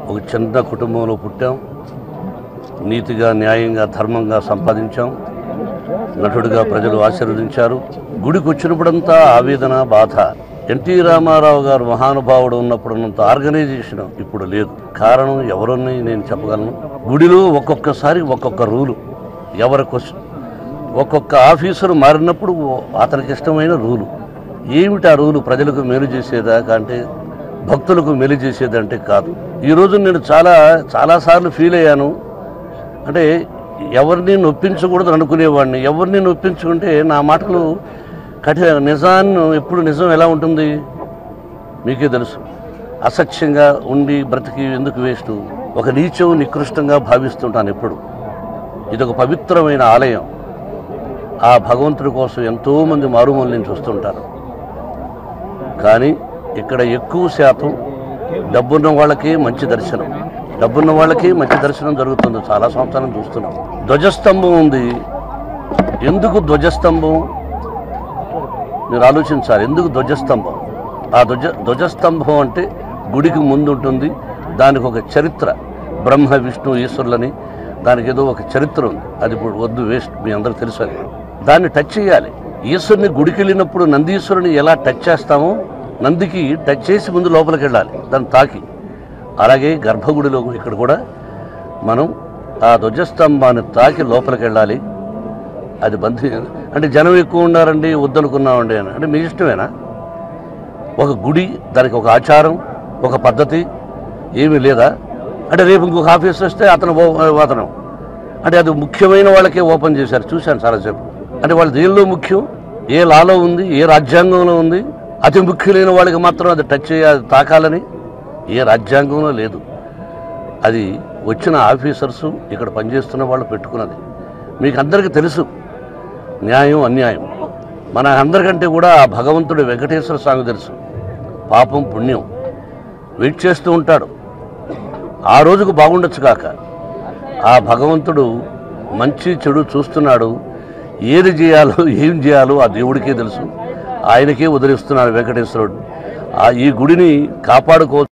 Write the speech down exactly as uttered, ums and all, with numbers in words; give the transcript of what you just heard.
ఒక చిన్న కుటుంబంలో పుట్టాం, నీతిగా న్యాయంగా ధర్మంగా సంపాదించాం, నటుడిగా ప్రజలు ఆశీర్వదించారు. గుడికి వచ్చినప్పుడంతా ఆవేదన బాధ. ఎన్టీ రామారావు గారు మహానుభావుడు ఉన్నప్పుడున్నంత ఆర్గనైజేషన్ ఇప్పుడు లేదు. కారణం ఎవరని నేను చెప్పగలను. గుడిలో ఒక్కొక్కసారి ఒక్కొక్క రూలు, ఎవరి క్వశ్చన్, ఒక్కొక్క ఆఫీసరు మారినప్పుడు అతనికి ఇష్టమైన రూలు. ఏమిటి ఆ రూలు? ప్రజలకు మేలు చేసేదా అంటే, భక్తులకు మేలు చేసేదంటే కాదు. ఈరోజు నేను చాలా చాలాసార్లు ఫీల్ అయ్యాను. అంటే ఎవరిని నొప్పించకూడదు అనుకునేవాడిని. ఎవరిని నొప్పించుకుంటే నా మాటలు కఠిన, నిజాన్ని ఎప్పుడు నిజం ఎలా ఉంటుంది మీకే తెలుసు. అసత్యంగా ఉండి బ్రతికి ఎందుకు వేస్ట్? ఒక నీచం నికృష్టంగా భావిస్తుంటాను ఎప్పుడు. ఇదొక పవిత్రమైన ఆలయం. ఆ భగవంతుడి కోసం ఎంతోమంది మారుమూల నుంచి వస్తుంటారు. కానీ ఇక్కడ ఎక్కువ శాతం డబ్బున్న వాళ్ళకే మంచి దర్శనం, డబ్బున్న వాళ్ళకి మంచి దర్శనం జరుగుతుంది. చాలా సంవత్సరాలు చూస్తున్నాం. ధ్వజస్తంభం ఉంది. ఎందుకు ధ్వజస్తంభం? మీరు ఆలోచించాలి. ఎందుకు ధ్వజస్తంభం? ఆ ధ్వజ ధ్వజస్తంభం అంటే గుడికి ముందు ఉంటుంది. దానికి ఒక చరిత్ర, బ్రహ్మ విష్ణు ఈశ్వరులని దానికి ఏదో ఒక చరిత్ర ఉంది. అది ఇప్పుడు వద్దు, వేస్ట్, మీ అందరికి తెలుసు. అది దాన్ని టచ్ చేయాలి. ఈశ్వరుని గుడికి వెళ్ళినప్పుడు నందీశ్వరుని ఎలా టచ్ చేస్తామో, నందికి టచ్ చేసి ముందు లోపలికి వెళ్ళాలి, దాన్ని తాకి. అలాగే గర్భగుడిలో ఇక్కడ కూడా మనం ఆ ధ్వజస్తంభాన్ని తాకి లోపలికి వెళ్ళాలి. అది బంధి అంటే జనం ఎక్కువ ఉన్నారండి, వద్దనుకున్నామండి అని అంటే మీ ఇష్టమేనా? ఒక గుడి, దానికి ఒక ఆచారం, ఒక పద్ధతి ఏమీ లేదా? అంటే రేపు ఇంకొక ఆఫీస్ వస్తే అతను అతను అంటే అది ముఖ్యమైన వాళ్ళకే ఓపెన్ చేశారు. చూశాను చాలాసేపు. అంటే వాళ్ళు దేనిలో ముఖ్యం? ఏ లాలో ఉంది? ఏ రాజ్యాంగంలో ఉంది? అతి ముఖ్యమైన వాళ్ళకి మాత్రం అది టచ్ చేయాలి, తాకాలని ఏ రాజ్యాంగంలో లేదు. అది వచ్చిన ఆఫీసర్సు, ఇక్కడ పనిచేస్తున్న వాళ్ళు పెట్టుకున్నది. మీకు అందరికీ తెలుసు న్యాయం అన్యాయం. మన అందరికంటే కూడా ఆ భగవంతుడు వెంకటేశ్వర స్వామి తెలుసు. పాపం పుణ్యం వెయిట్ చేస్తూ ఉంటాడు. ఆ రోజుకు బాగుండొచ్చు కాక ఆ భగవంతుడు మంచి చెడు చూస్తున్నాడు. ఏది చేయాలో ఏం చేయాలో ఆ దేవుడికే తెలుసు. ఆయనకే వదిలిస్తున్నాడు వెంకటేశ్వరుడు. ఆ ఈ గుడిని కాపాడుకోవచ్చు.